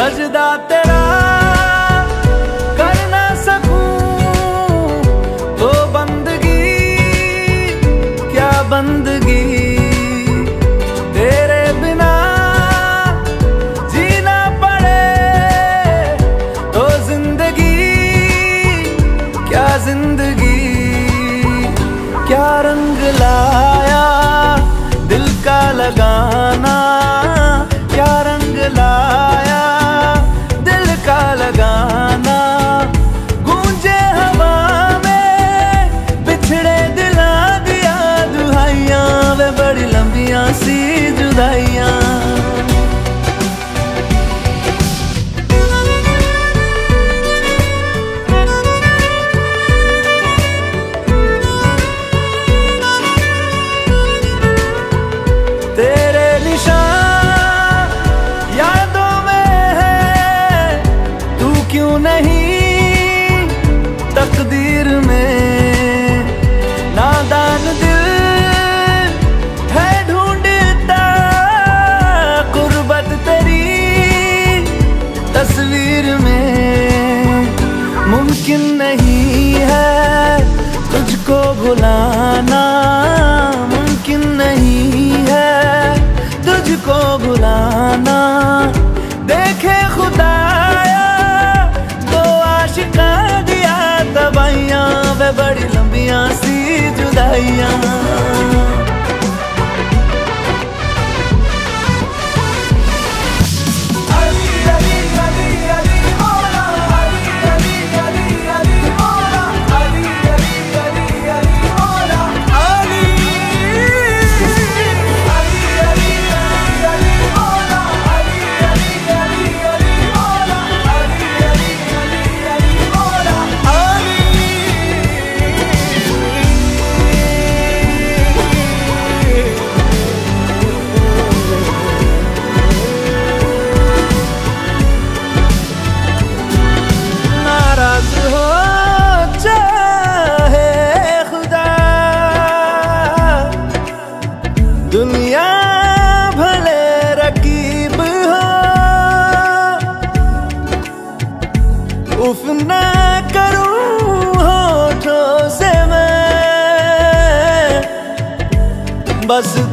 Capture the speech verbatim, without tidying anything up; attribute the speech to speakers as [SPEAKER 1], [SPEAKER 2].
[SPEAKER 1] सजदा तेरा कर ना सकूं तो बंदगी क्या बंदगी, तेरे बिना जीना पड़े तो जिंदगी क्या जिंदगी। क्या रंग लाया दिल का लगाना, क्या रंग लाया दिल का लगाना। गूंजे हवा में बिछड़े दिला दिया दुहाइयां, वे बड़ी लंबियां सी जुदाइयां। तेरे निशान यादों में है, तू क्यों नहीं तकदीर में। नादान दिल है ढूंढता गुर्बत तेरी तस्वीर में। मुमकिन नहीं है तुझको भुलाना, मुमकिन नहीं है तुझको भुलाना। देखे खुदाया तो आशिका दिया तबाइयां, वे बड़ी लंबियां सी जुदाइयां। दुनिया भले रकीब हो, उफ ना करूं होठों से मैं, बस